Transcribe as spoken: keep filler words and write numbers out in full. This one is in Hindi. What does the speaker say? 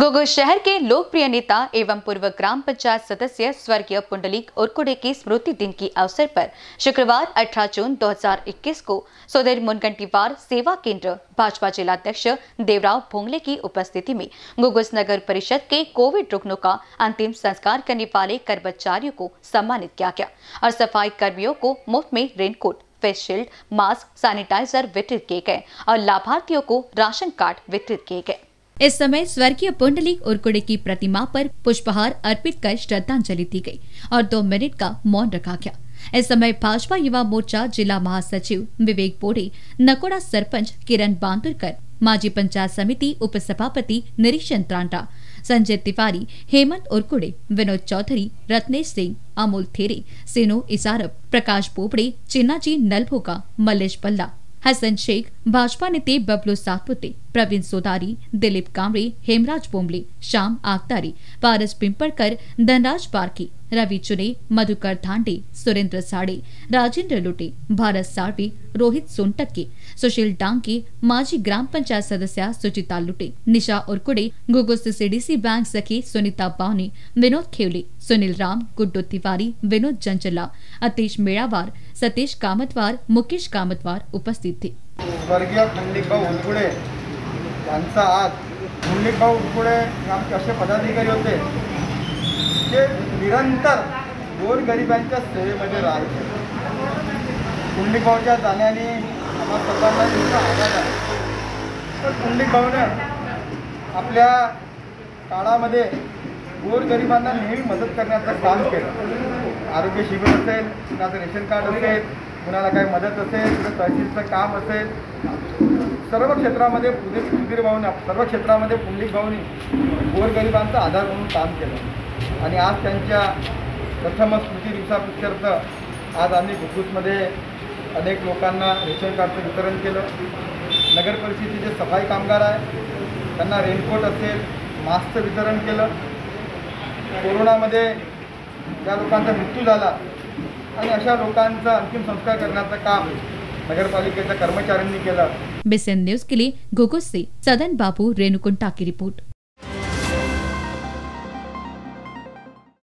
घुघुस शहर के लोकप्रिय नेता एवं पूर्व ग्राम पंचायत सदस्य स्वर्गीय पुंडलिक उरकुड़े की स्मृति दिन के अवसर पर शुक्रवार अठारह जून दो हज़ार इक्कीस को सोदेर मुनगंटीवार सेवा केंद्र भाजपा जिलाध्यक्ष देवराव भोंगले की उपस्थिति में घुघुस नगर परिषद के कोविड रुग्णों का अंतिम संस्कार करने वाले कर्मचारियों को सम्मानित किया गया और सफाई कर्मियों को मुफ्त में raincoat, face shield, mask, sanitizer वितरित किए गए और लाभार्थियों को राशन कार्ड वितरित किए गए। इस समय स्वर्गीय पुंडलिक उरकुड़े की प्रतिमा पर पुष्पहार अर्पित कर श्रद्धांजलि दी गई और दो मिनट का मौन रखा गया। इस समय भाजपा युवा मोर्चा जिला महासचिव विवेक बोड़े, नकोड़ा सरपंच किरण बांदुरकर, माजी पंचायत समिति उप सभापति निरीक्षण त्रांटा, संजय तिवारी, हेमंत उरकुड़े, विनोद चौधरी, रत्नेश सिंह, अमोल थेरे, सेनो इसारप, प्रकाश बोबड़े, चिन्नाजी नलभोगा, मल्लेश पल्ला, हसन शेख, भाजपा नेते बबलू सातपुते, प्रवीण सोदारी, दिलीप कामरे, हेमराज बोमले, श्याम आगतारी, पारस पिंपड़कर, धनराज पारकी, रवि चुने, मधुकर धांडे, सुरेंद्र साड़े, राजेंद्र लुटे, भारत साड़वी, रोहित सोनटक्के, सुशील डांगे, माजी ग्राम पंचायत सदस्य सुचिता लुटे, निशा उरकुड़े, घुघुस सीडीसी बैंक सखी सुनीता बावनी, विनोद खेवले, सुनील राम, गुड्डू तिवारी, विनोद जंजला, अतीश मेड़ावार, सतीश कामतवार, मुकेश कामतवार उपस्थित थे। स्वर्गीय पुंडलिकभाऊ उरकुड़े यांचा आज पुंडलिकभाऊ उरकुड़े आमचे असे पदाधिकारी होते जे निरंतर गोरगरिबांच्या सेवेमध्ये राहायचे। पुंडलिकभाऊच्या जाण्याने आम्हा सर्वांना मोठा आघात आहे। तर पुंडलिकभाऊने आपल्या काळामध्ये गोरगरिबांना नेहमी मदत करण्याचं काम केलं। आरोग्य शिबिर असेल, कुणाचं रेशन कार्ड असेल, कुणाला काही मदत असेल, कुठं तहसीलचं काम असेल, सर्व क्षेत्रामध्ये पुंडलिकभाऊने सर्व क्षेत्रामध्ये पुंडलिकभाऊनी गोरगरिबांचा आधार म्हणून काम केलं। आणि आज त्यांच्या प्रथम स्मृती दिवसाप्रित्यर्थ आज आम्ही घुघुसमध्ये अनेक लोकांना रेशन कार्डचं वितरण केलं। नगर परिषदेचे जे सफाई कामगार आहे त्यांना रेनकोट असेल, मास्कचं वितरण केलं। कोरोनामध्ये ज्या लोकांचा मृत्यू झाला आणि अशा लोकांचा अंतिम संस्कार करण्याचं काम नगरपालिकेच्या कर्मचाऱ्यांनी केलं। बिसन न्यूज के लिए घुघुस से सदन बाबू रेणुकुंटा की रिपोर्ट।